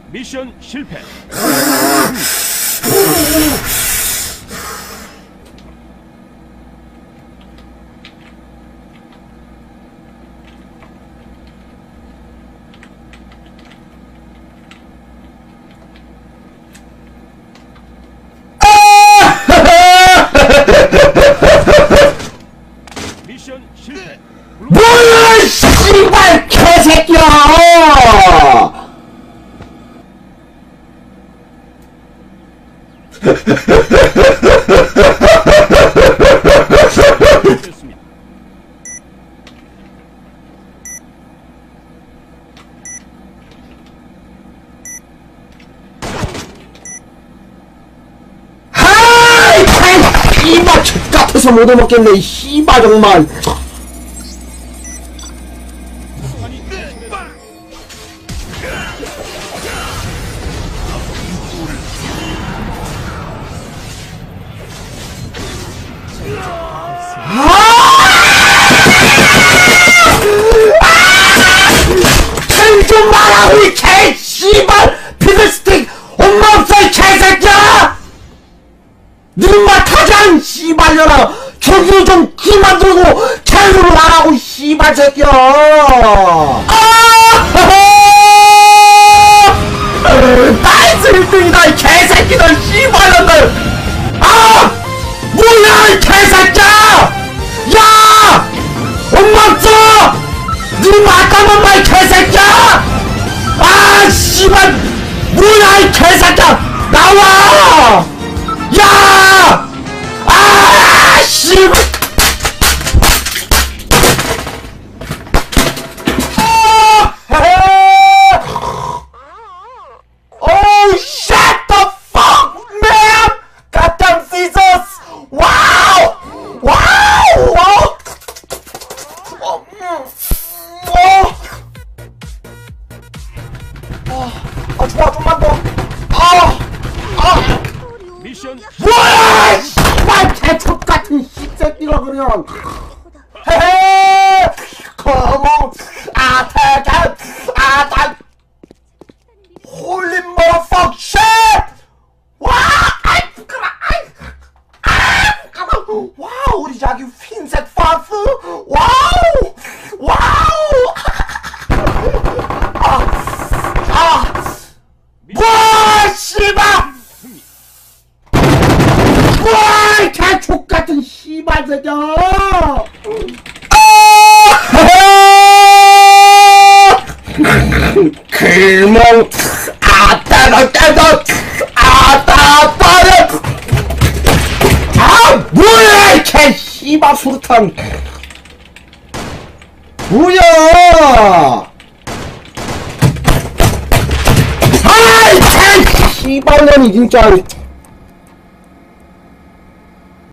미션 실패. 미션 실패. 뭐야 씨발 개새끼야! 됐습니다. 하이 씨발 X같아서 못 얻어먹겠네 이 씨발 정말. 좀 말하고 이 개 씨발 피드스틱 엄마 없어 이 개새끼야! 니마 타장 씨발려라 저기로 좀 그만 들고 자유로 말하고 이 씨발 새끼야! 나이스 1등이다 이 개새끼들 씨발년들! 아! 뭐야 이 개새끼야! 야! 엄마 없어! 니마 아까만 봐 이 개새끼야! 아 씨발 뭐야 이 개새끼야! 나와! 야! 아 씨발! Oh shut the fuck man! Goddamn scissors! Wow! Wow! Wow! 좋아 좀만 더. 미션 뭐야 씨발 개척 같은 씹새끼가 그냥. 헤헤 컴온 아타간 아타 홀리 머퍼 쉣. 와 아이 부끄러 와우 우리 자기 흰색 파스 와우 와우 와 씨발 와 개족같은 씨발 새끼야 길몽 아따가 깨다 아따따라 아 뭐야 개 씨발 수류탄 뭐야 아이 개 씨발년이 진짜